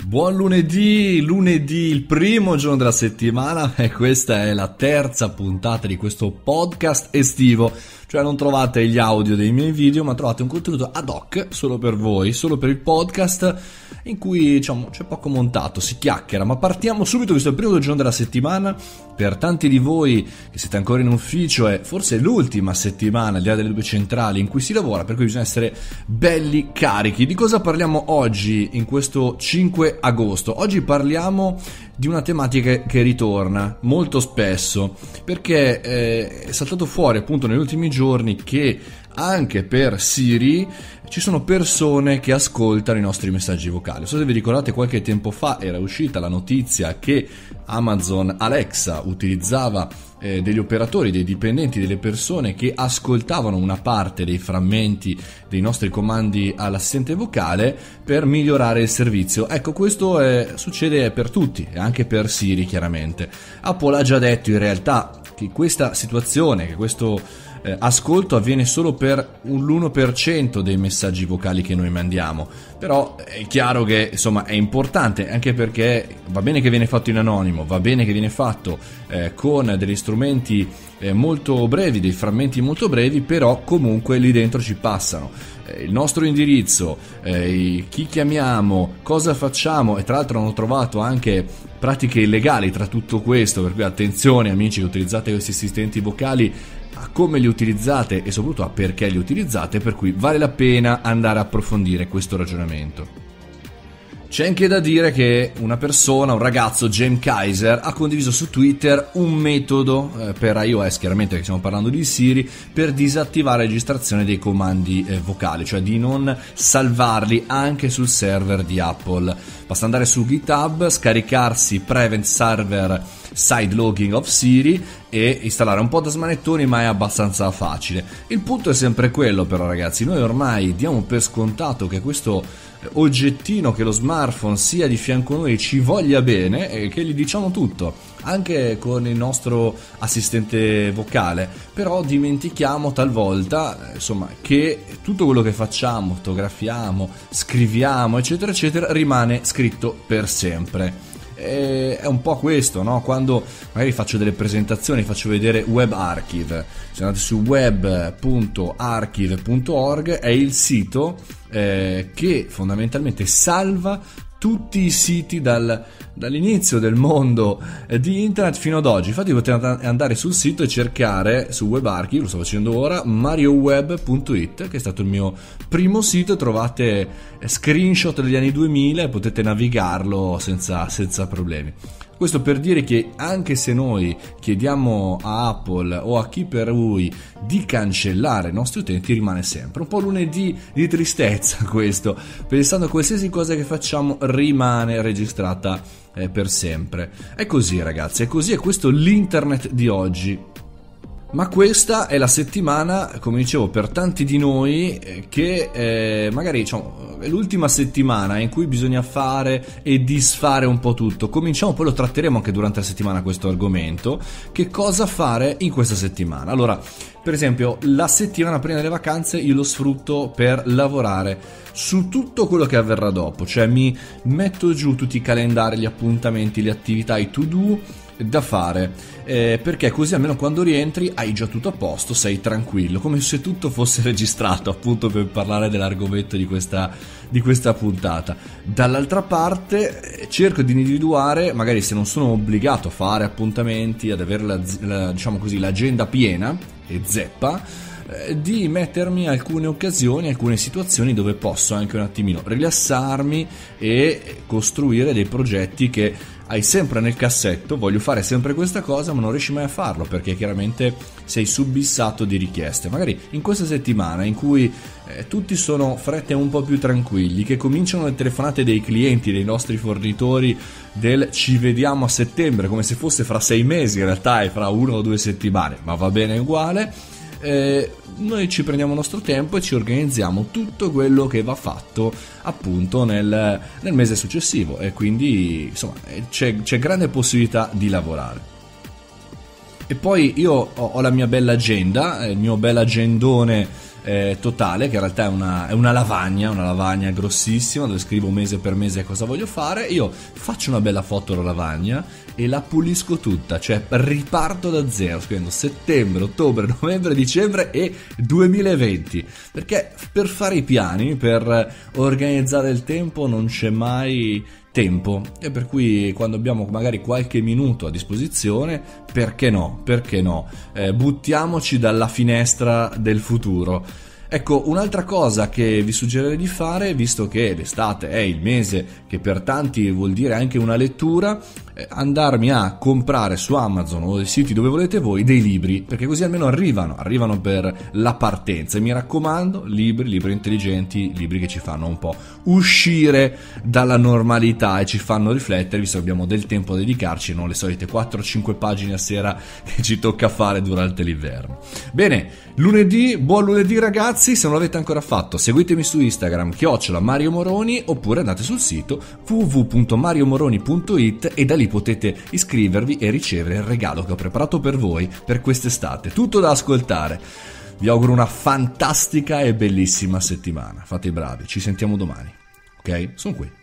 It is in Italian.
Buon lunedì, il primo giorno della settimana e questa è la terza puntata di questo podcast estivo, cioè non trovate gli audio dei miei video ma trovate un contenuto ad hoc solo per voi, solo per il podcast in cui c'è poco montato, si chiacchiera, ma partiamo subito, questo è il primo giorno della settimana. Per tanti di voi che siete ancora in ufficio è forse l'ultima settimana, al di là delle due centrali, in cui si lavora, per cui bisogna essere belli carichi. Di cosa parliamo oggi in questo 5 agosto? Oggi parliamo di una tematica che ritorna molto spesso, perché è saltato fuori appunto negli ultimi giorni che anche per Siri ci sono persone che ascoltano i nostri messaggi vocali. Non so se vi ricordate, qualche tempo fa era uscita la notizia che Amazon Alexa utilizzava degli operatori, dei dipendenti, delle persone che ascoltavano una parte dei frammenti dei nostri comandi all'assistente vocale per migliorare il servizio. Ecco, questo succede per tutti e anche per Siri, chiaramente. Apple ha già detto in realtà che questa situazione, che questo ascolto avviene solo per l'1% dei messaggi vocali che noi mandiamo, però è chiaro che insomma è importante, anche perché va bene che viene fatto in anonimo, va bene che viene fatto con degli strumenti molto brevi, dei frammenti molto brevi, però comunque lì dentro ci passano il nostro indirizzo, chi chiamiamo, cosa facciamo, e tra l'altro hanno trovato anche pratiche illegali tra tutto questo, per cui attenzione amici che utilizzate questi assistenti vocali a come li utilizzate e soprattutto a perché li utilizzate, per cui vale la pena andare a approfondire questo ragionamento. C'è anche da dire che una persona, un ragazzo, James Kaiser, ha condiviso su Twitter un metodo per iOS, chiaramente che stiamo parlando di Siri, per disattivare la registrazione dei comandi vocali, cioè di non salvarli anche sul server di Apple. Basta andare su GitHub, scaricarsi Prevent Server Side Logging of Siri e installare un po' da smanettoni, ma è abbastanza facile. Il punto è sempre quello però, ragazzi, noi ormai diamo per scontato che questo oggettino, che lo smartphone sia di fianco a noi, ci voglia bene e che gli diciamo tutto, anche con il nostro assistente vocale, però dimentichiamo talvolta insomma che tutto quello che facciamo, fotografiamo, scriviamo eccetera eccetera rimane scritto per sempre. È un po' questo, no? Quando magari faccio delle presentazioni, faccio vedere WebArchive, se andate su web.archive.org è il sito che fondamentalmente salva tutti i siti dall'inizio del mondo di internet fino ad oggi. Infatti potete andare sul sito e cercare su WebArchive, lo sto facendo ora, marioweb.it, che è stato il mio primo sito, e trovate screenshot degli anni 2000 e potete navigarlo senza problemi. Questo per dire che anche se noi chiediamo a Apple o a chi per lui di cancellare i nostri utenti, rimane sempre un po' lunedì di tristezza questo, pensando a qualsiasi cosa che facciamo rimane registrata per sempre. È così ragazzi, è così, è questo l'internet di oggi. Ma questa è la settimana, come dicevo, per tanti di noi che magari è l'ultima settimana in cui bisogna fare e disfare un po' tutto. Cominciamo, poi lo tratteremo anche durante la settimana questo argomento. Che cosa fare in questa settimana? Allora, per esempio, la settimana prima delle vacanze io lo sfrutto per lavorare su tutto quello che avverrà dopo, cioè mi metto giù tutti i calendari, gli appuntamenti, le attività, i to-do da fare, perché così almeno quando rientri hai già tutto a posto, sei tranquillo, come se tutto fosse registrato, appunto, per parlare dell'argomento di questa puntata. Dall'altra parte cerco di individuare, magari se non sono obbligato a fare appuntamenti, ad avere l'agenda piena e zeppa, di mettermi alcune occasioni, alcune situazioni dove posso anche un attimino rilassarmi e costruire dei progetti che hai sempre nel cassetto. Voglio fare sempre questa cosa ma non riesci mai a farlo perché chiaramente sei subissato di richieste. Magari in questa settimana in cui tutti sono frette un po' più tranquilli, che cominciano le telefonate dei clienti, dei nostri fornitori, del ci vediamo a settembre, come se fosse fra 6 mesi, in realtà è fra 1 o 2 settimane, ma va bene uguale. Noi ci prendiamo il nostro tempo e ci organizziamo tutto quello che va fatto appunto nel mese successivo, e quindi insomma c'è grande possibilità di lavorare. E poi io ho la mia bella agenda, il mio bel agendone totale, che in realtà è una lavagna grossissima dove scrivo mese per mese cosa voglio fare. Io faccio una bella foto alla lavagna e la pulisco tutta, cioè riparto da zero scrivendo settembre, ottobre, novembre, dicembre e 2020, perché per fare i piani, per organizzare il tempo non c'è mai tempo, e per cui quando abbiamo magari qualche minuto a disposizione, perché no, buttiamoci dalla finestra del futuro. Ecco, un'altra cosa che vi suggerirei di fare, visto che l'estate è il mese che per tanti vuol dire anche una lettura, andarmi a comprare su Amazon o dei siti dove volete voi dei libri, perché così almeno arrivano per la partenza. E mi raccomando, libri intelligenti, libri che ci fanno un po' uscire dalla normalità e ci fanno riflettere, visto che abbiamo del tempo da dedicarci e non le solite 4-5 pagine a sera che ci tocca fare durante l'inverno. Bene, buon lunedì ragazzi, se non l'avete ancora fatto seguitemi su Instagram @Mario Moroni, oppure andate sul sito www.mariomoroni.it e da lì potete iscrivervi e ricevere il regalo che ho preparato per voi per quest'estate. Tutto da ascoltare. Vi auguro una fantastica e bellissima settimana. Fate i bravi, ci sentiamo domani. Ok? Sono qui.